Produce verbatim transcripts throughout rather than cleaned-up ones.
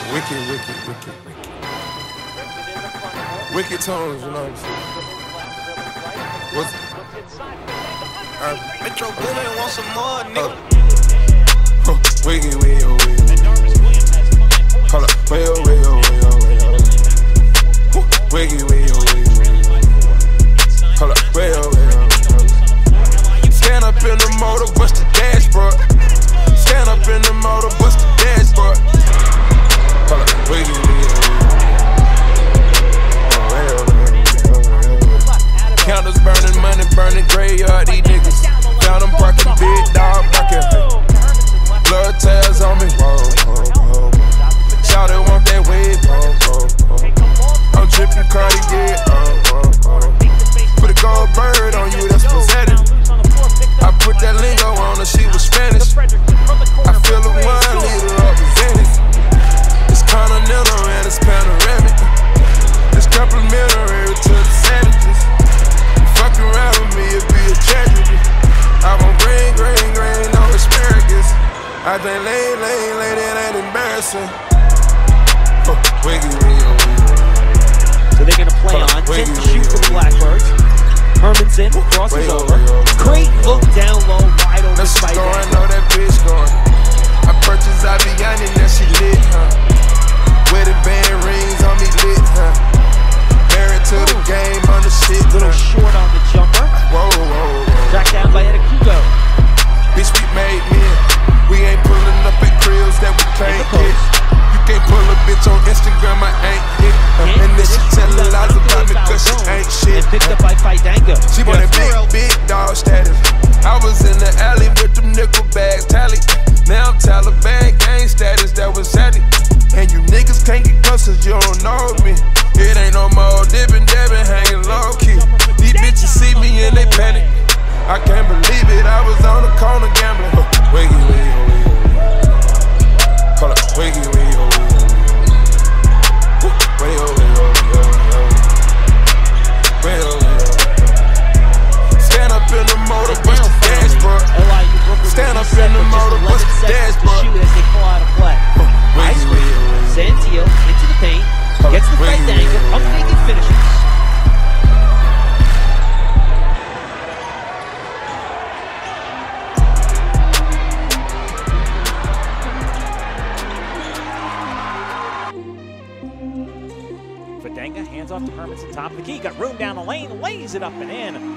Wicked, wicked, wicked, wicked. Wicked tones, you know what I'm saying? What's uh, Metro Boomin want some more, nigga. Uh, huh, wicked, wicked, wicked. Hold up, way oh, way oh, way oh, way oh. Wicked, wicked, wicked. Hold up, way oh, way oh. Stand up in the motor, bust the dashboard. Stand up in the motor, bust the dashboard. Hold up, wicked, wicked, wicked. Counters burning, money burning, graveyard, these niggas. Found them barking, big dog barking. Blood tails on me, whoa, whoa, whoa. Shout it, want that wave, whoa, whoa, whoa. I'm dripping Cartier, oh, oh, oh. Put a gold bird on you, that's presented. I put that lingo on her, she was Spanish. I feel the one leader represented. It's continental and it's panoramic. It's complimentary to the savages. Fucking around with me, it'd be a tragedy. I want green, green, green, no asparagus. I think lane, lane, lane, it ain't embarrassing. Oh, wiggy, wiggy, wiggy. So they're gonna play on, ten to shoot for the Blackbirds. Hermanson crosses over. Great look down low, wide open. Now she going, know that bitch going. I purchased Aviani, now she lit, huh? Wedding band rings on me lit, huh? Married to the game on the shit, little huh? short on the jumper. Whoa, whoa, whoa. Tracked down by Edekigo. Bitch, we made men. We ain't pulling up at cribs that we can't get. You can't pull a bitch on Instagram, I ain't hit. Uh, and then she tellin' lies about me cause she ain't shit. And picked up by Fidanga. She want that big, big dog status. I was in the alley with them nickel bags tally. Now I'm Taliban gang status, that was sadly. And you niggas can't get close cause you don't know me. It ain't no more dippin', dabbin', hanging low key. These bitches see me and they panic. I can't believe it, I was on the corner gambling. Huh, wiggy, wiggy, wiggy, wiggy. Hold up, wiggy, wiggy, wiggy. Way oh, way oh, way oh, way oh, way oh. Stand up in the motor, bust the dashboard. Stand up in the motor, bust the dashboard. Shoot as they call out a play. Ice cream, Santio into the paint, gets the Fidanga, up fake and finishes. Fidanga hands off to Hermanson, top of the key, got room down the lane, lays it up and in.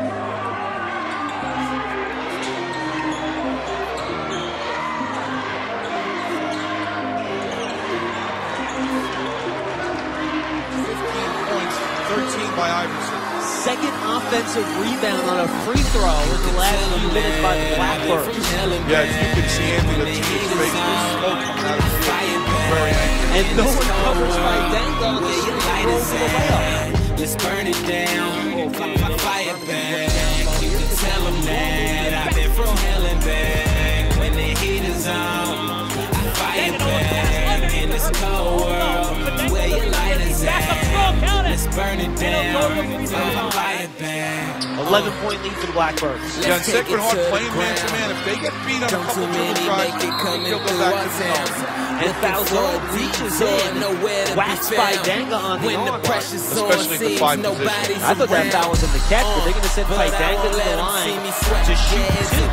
thirteen by Iverson. Second offensive rebound on a free throw in the last few minutes by the Blackbirds. Yeah, you can see Anthony Latinos face with smoke coming out of the very angry. And no one covers Fidanga on the straight roll for the layup. Let's burn it down, fire back. You can tell them that I've been from hell and back. When the heat is on, I fire back. In this cold world, where your light is at. Let's burn it down, fire back. eleven point lead for the Blackbirds. Yeah, and Sacred Heart playing man to man. If they get beat on a couple dribble drives, they'll go back to the zone. And Falzone reaches in, whacks Fidanga on the arm. Especially the five position. I thought that foul was in the catch, but they're going to send Fidanga to the line to shoot two.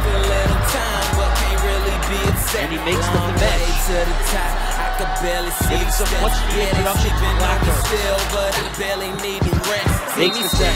And he makes them the bench. Getting some much needed production from Blackbirds. Makes the set.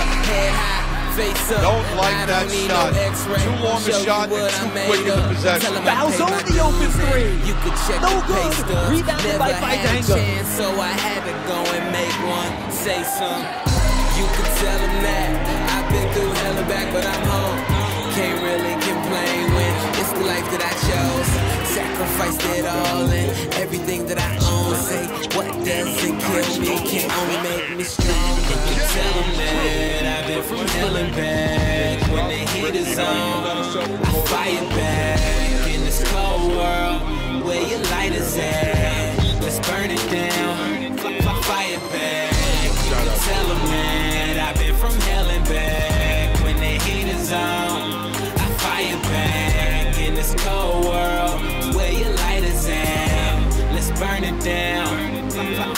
Don't like that shot. Too long a shot and too quick in the possession. Falzone the open three. No good. Rebounded by Fidanga. So I had to go and make one. Say some. You could tell them that I've been through hell and back, but I'm home. Can't really complain when it's the life that I chose. Sacrificed it all and everything that I own. Say, what doesn't kill me can only make me strong. And you tell them that I've been from hell and back. When the heat is on, I fire back. In this cold world, where your light is at. Let's burn it down, fire back. You can tell them that I've been from hell and back. When the heat is on, I fire back. In this cold world, where your light is at. Let's burn it down.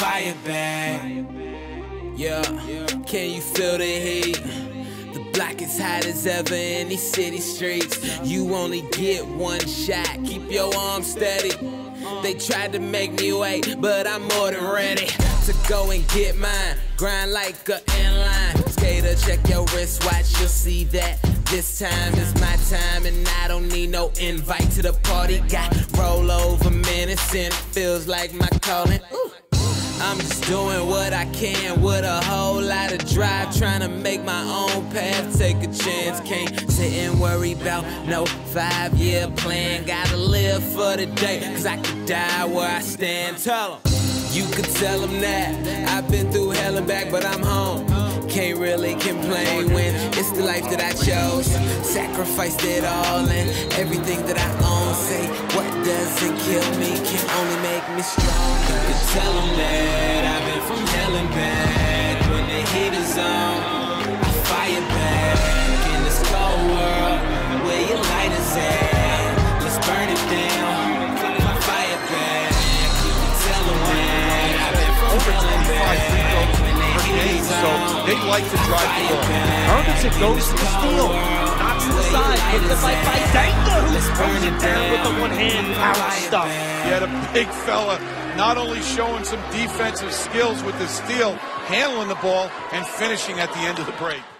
fire back. Yeah, can you feel the heat? The block is hot as ever in these city streets. You only get one shot, keep your arms steady. They tried to make me wait, but I'm more than ready to go and get mine. Grind like a inline skater, check your wristwatch, you'll see that this time is my time, and I don't need no invite to the party. Got roll over minutes and it feels like my calling. Ooh. I'm just doing what I can with a whole lot of drive, trying to make my own path, take a chance. Can't sit and worry about no five-year plan. Gotta live for the day, cause I could die where I stand. Tell 'em, you could tell them that I've been through hell and back, but I'm home. Can't really complain when it's the life that I chose. Sacrificed it all and everything that I own. Say what doesn't kill me can only make me stronger. You can tell them that I've been from hell and back. When the heat is on, I fire back. In this cold world, where your light is at, let's burn it down. Fire back. You can tell them that I've been from hell and back. So they like to drive the ball. Hermanson goes to the steal, knocks to the side, picked up by Fandango, who throws it down with the one-hand power stuff. He had a big fella, not only showing some defensive skills with the steal, handling the ball, and finishing at the end of the break.